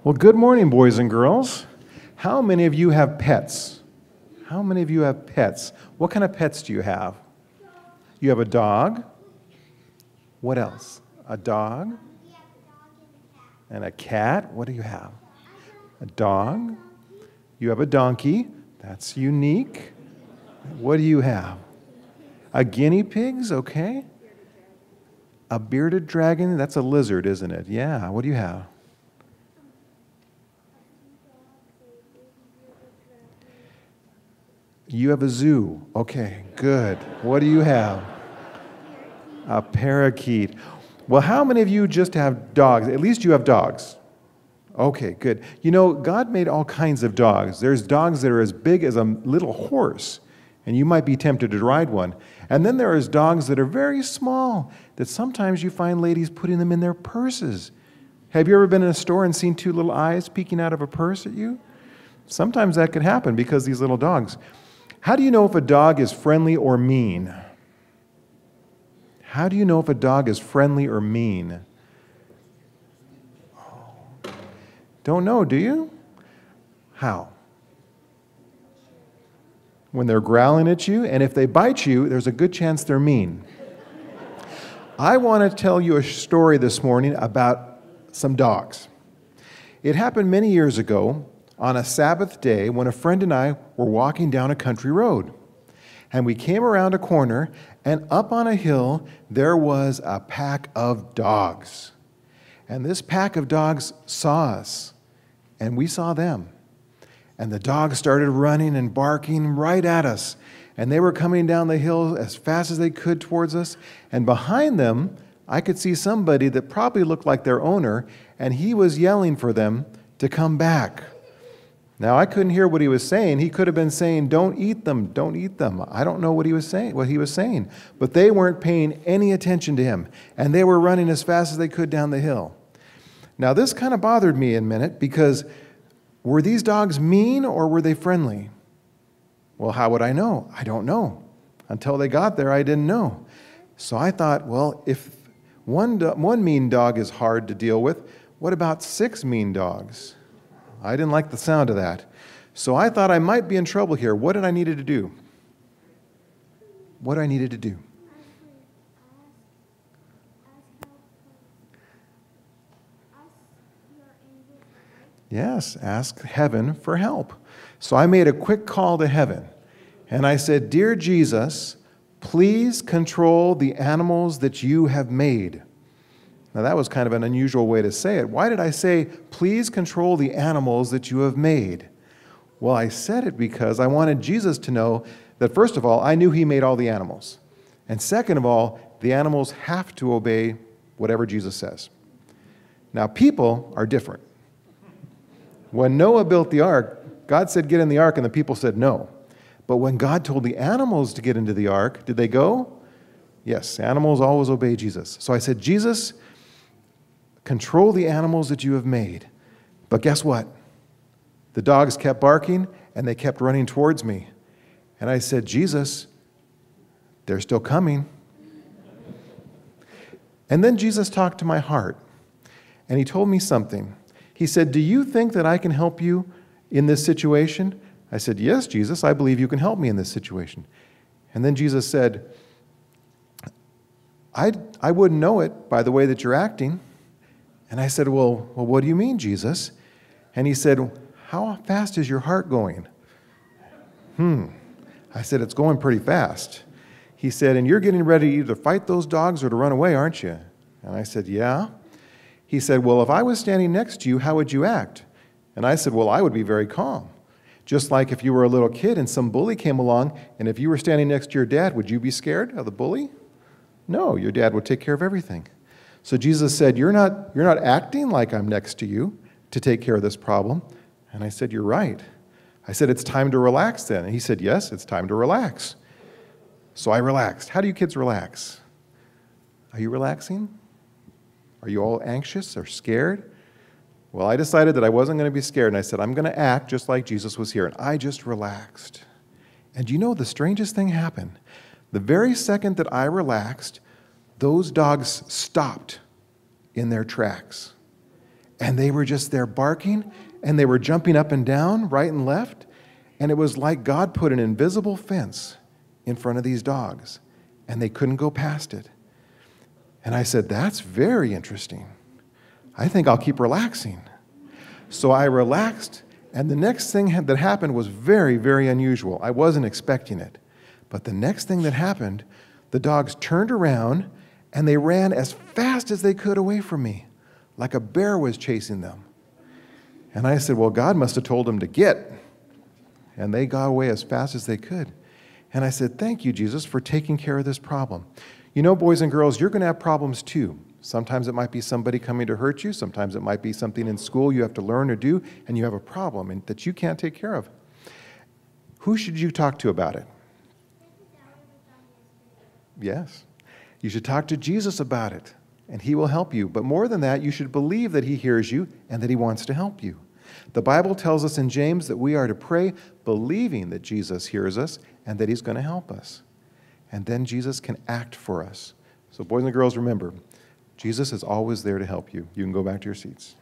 Well, good morning, boys and girls. How many of you have pets? How many of you have pets? What kind of pets do you have? You have a dog? What else? A dog? And a cat? What do you have? A dog? You have a donkey. That's unique. What do you have? A guinea pig's okay. A bearded dragon? That's a lizard, isn't it? Yeah. What do you have? You have a zoo. Okay, good. What do you have? A parakeet. Well, how many of you just have dogs? At least you have dogs. Okay, good. You know, God made all kinds of dogs. There's dogs that are as big as a little horse, and you might be tempted to ride one. And then there is dogs that are very small, that sometimes you find ladies putting them in their purses. Have you ever been in a store and seen two little eyes peeking out of a purse at you? Sometimes that can happen because these little dogs. How do you know if a dog is friendly or mean? How do you know if a dog is friendly or mean? Don't know, do you? How? When they're growling at you, and if they bite you, there's a good chance they're mean. I want to tell you a story this morning about some dogs. It happened many years ago on a Sabbath day when a friend and I were walking down a country road. And we came around a corner, and up on a hill, there was a pack of dogs. And this pack of dogs saw us, and we saw them. And the dogs started running and barking right at us. And they were coming down the hill as fast as they could towards us. And behind them, I could see somebody that probably looked like their owner, and he was yelling for them to come back. Now, I couldn't hear what he was saying. He could have been saying, "Don't eat them, don't eat them." I don't know what he was saying. But they weren't paying any attention to him, and they were running as fast as they could down the hill. Now, this kind of bothered me a minute, because were these dogs mean or were they friendly? Well, how would I know? I don't know. Until they got there, I didn't know. So I thought, well, if one mean dog is hard to deal with, what about 6 mean dogs? I didn't like the sound of that. So I thought I might be in trouble here. What did I need to do? What I needed to do? Yes, ask heaven for help. So I made a quick call to heaven. And I said, "Dear Jesus, please control the animals that you have made." Now, that was kind of an unusual way to say it. Why did I say, "Please control the animals that you have made"? Well, I said it because I wanted Jesus to know that, first of all, I knew he made all the animals. And second of all, the animals have to obey whatever Jesus says. Now, people are different. When Noah built the ark, God said, "Get in the ark," and the people said no. But when God told the animals to get into the ark, did they go? Yes, animals always obey Jesus. So I said, "Jesus, control the animals that you have made." But guess what? The dogs kept barking, and they kept running towards me. And I said, "Jesus, they're still coming." And then Jesus talked to my heart, and he told me something. He said, "Do you think that I can help you in this situation?" I said, "Yes, Jesus, I believe you can help me in this situation." And then Jesus said, I wouldn't know it by the way that you're acting." And I said, well, what do you mean, Jesus? And he said, "How fast is your heart going?" I said, "It's going pretty fast." He said, "And you're getting ready to either fight those dogs or to run away, aren't you?" And I said, "Yeah." He said, "Well, if I was standing next to you, how would you act?" And I said, "Well, I would be very calm. Just like if you were a little kid and some bully came along, and if you were standing next to your dad, would you be scared of the bully? No, your dad would take care of everything." So Jesus said, you're not acting like I'm next to you to take care of this problem." And I said, "You're right." I said, "It's time to relax then." And he said, "Yes, it's time to relax." So I relaxed. How do you kids relax? Are you relaxing? Are you all anxious or scared? Well, I decided that I wasn't going to be scared, and I said, I'm going to act just like Jesus was here. And I just relaxed. And you know, the strangest thing happened. The very second that I relaxed, those dogs stopped in their tracks. And they were just there barking, and they were jumping up and down, right and left. And it was like God put an invisible fence in front of these dogs, and they couldn't go past it. And I said, that's very interesting. I think I'll keep relaxing. So I relaxed, and the next thing that happened was very, very unusual. I wasn't expecting it. But the next thing that happened, the dogs turned around, and they ran as fast as they could away from me, like a bear was chasing them. And I said, well, God must have told them to get. And they got away as fast as they could. And I said, thank you, Jesus, for taking care of this problem. You know, boys and girls, you're going to have problems too. Sometimes it might be somebody coming to hurt you. Sometimes it might be something in school you have to learn or do, and you have a problem that you can't take care of. Who should you talk to about it? Yes. You should talk to Jesus about it, and he will help you. But more than that, you should believe that he hears you and that he wants to help you. The Bible tells us in James that we are to pray believing that Jesus hears us and that he's going to help us. And then Jesus can act for us. So boys and girls, remember, Jesus is always there to help you. You can go back to your seats.